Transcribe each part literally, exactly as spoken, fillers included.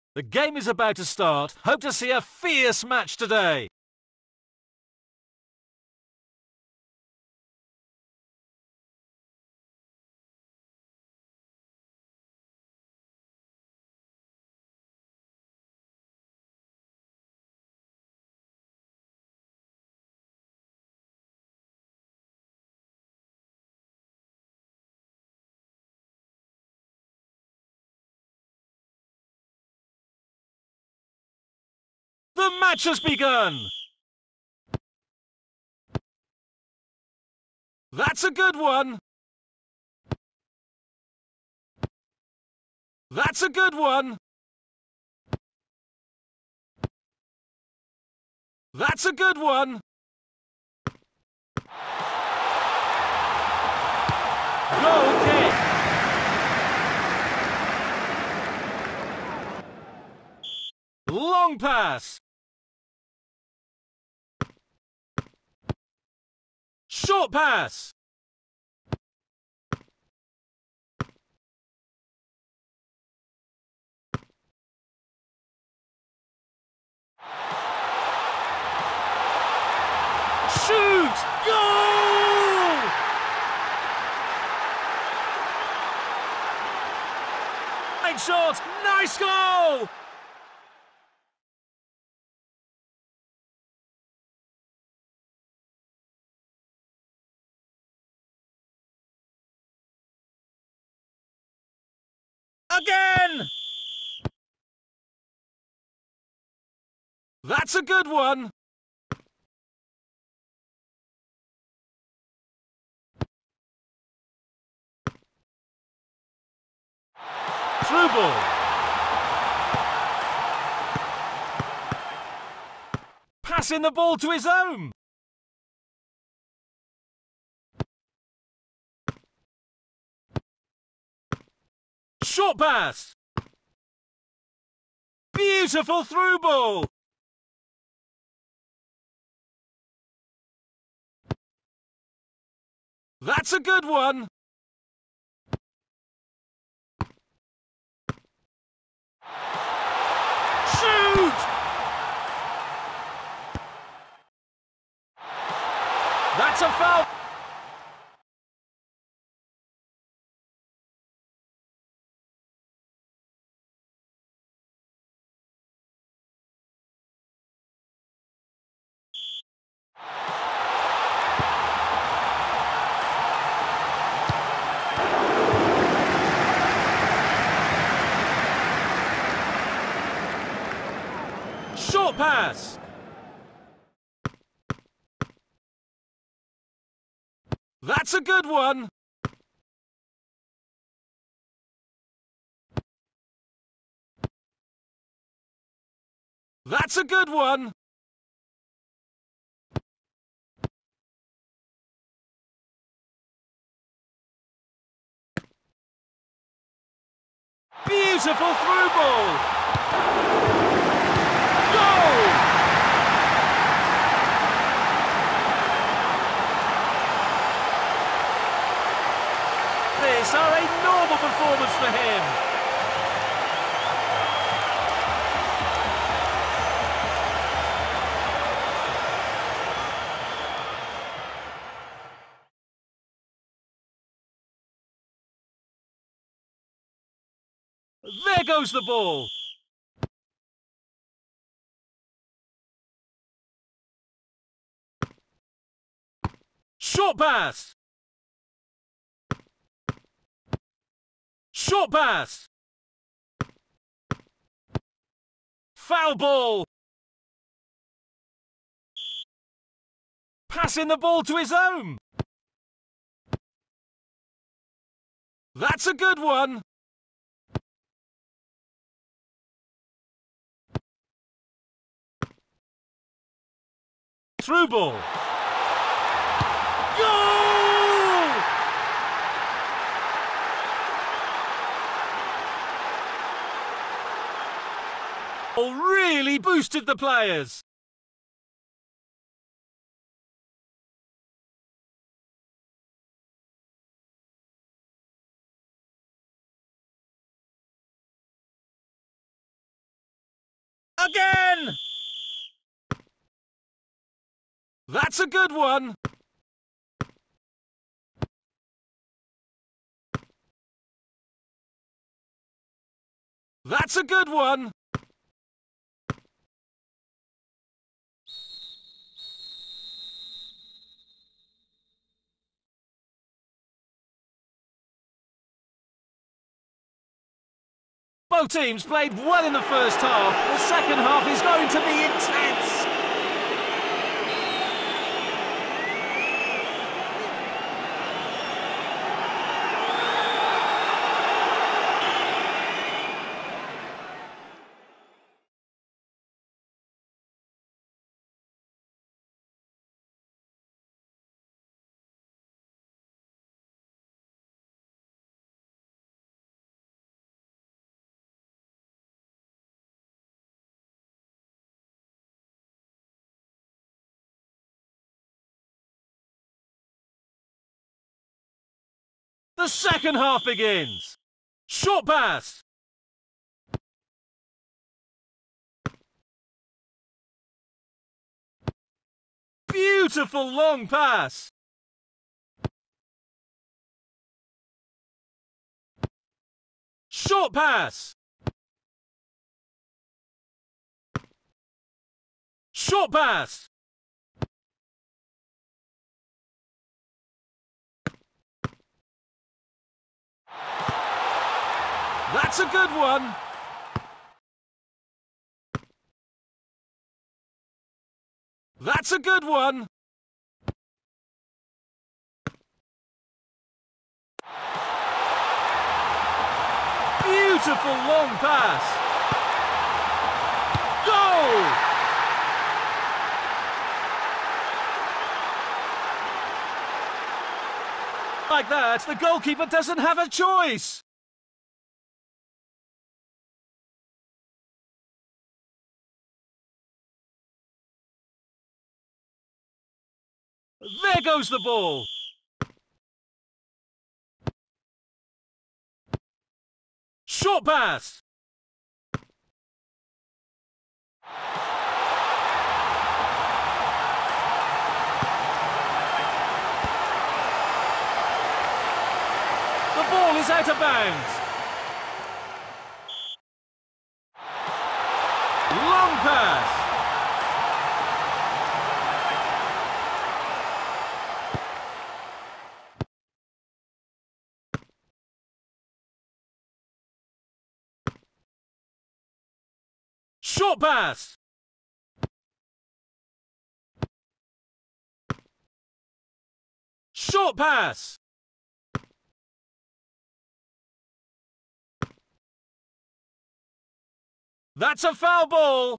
The game is about to start. Hope to see a fierce match today. The match has begun! That's a good one! That's a good one! That's a good one! Goal kick! Long pass! Short pass! Shoot! Goal! Nice shot! Nice goal! Again! That's a good one! Through ball. Passing the ball to his own. Short pass. Beautiful through ball. That's a good one. Shoot! That's a foul. Short pass. That's a good one. That's a good one. Beautiful through ball. Goal! This are a normal performance for him. There goes the ball. Short pass. Short pass. Foul ball. Passing the ball to his own. That's a good one. Through ball. Goal! Oh, really boosted the players. Again! That's a good one! That's a good one! Both teams played well in the first half. The second half is going to be intense. The second half begins. Short pass. Beautiful long pass. Short pass. Short pass. That's a good one. That's a good one. Beautiful long pass. Goal! Like that, the goalkeeper doesn't have a choice. There goes the ball. Short pass. The ball is out of bounds. Long pass. Short pass. Short pass. That's a foul ball.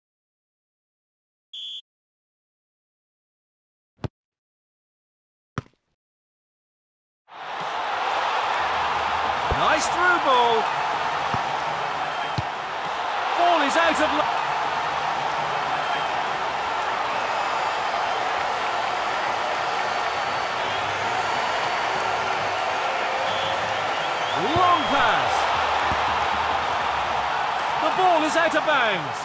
Nice through ball. Ball is out of line. Long pass. The ball is out of bounds.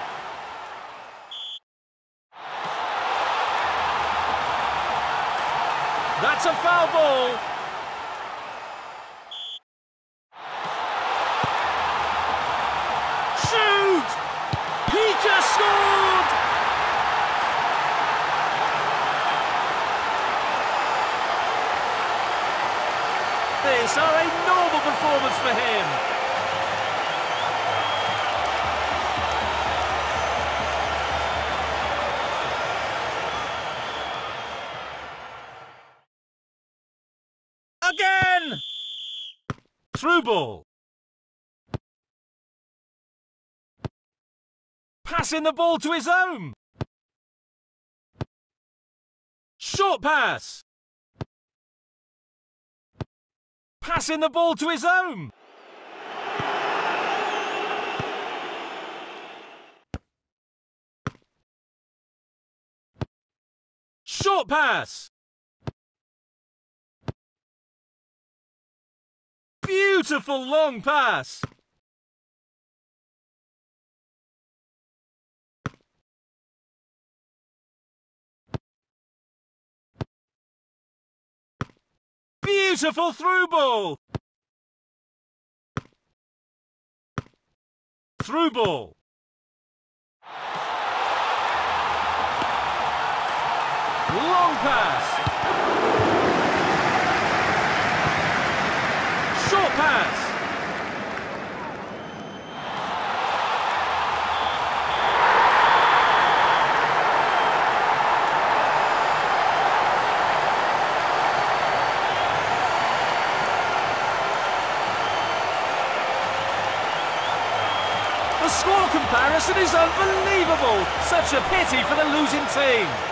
That's a foul ball. Shoot! He just scored! This are a normal performance for him. Again! Through ball. Passing the ball to his own. Short pass. Passing the ball to his own. Short pass. Beautiful long pass. Beautiful through ball. Through ball. Long pass. Short pass. The score comparison is unbelievable. Such a pity for the losing team.